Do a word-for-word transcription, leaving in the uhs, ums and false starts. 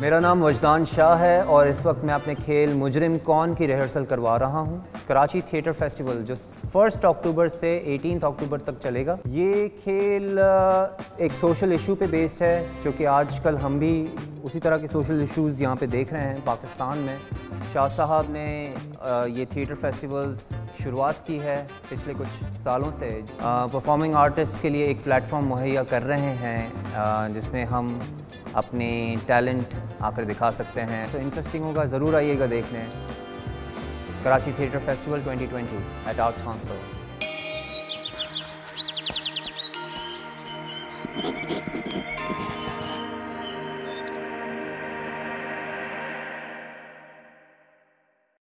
मेरा नाम वजदान शाह है और इस वक्त मैं अपने खेल मुजरिम कौन की रिहर्सल करवा रहा हूँ। कराची थिएटर फेस्टिवल जो फर्स्ट अक्टूबर से अठारह अक्टूबर तक चलेगा। ये खेल एक सोशल इशू पे बेस्ड है, जो कि आजकल हम भी उसी तरह के सोशल इश्यूज़ यहाँ पे देख रहे हैं पाकिस्तान में। शाह साहब ने ये थिएटर फेस्टिवल्स शुरुआत की है पिछले कुछ सालों से। परफॉर्मिंग आर्टिस्ट के लिए एक प्लेटफॉर्म मुहैया कर रहे हैं जिसमें हम अपने टैलेंट आकर दिखा सकते हैं। तो इंटरेस्टिंग होगा, ज़रूर आइएगा देखने। Karachi theatre festival twenty twenty eight arts council.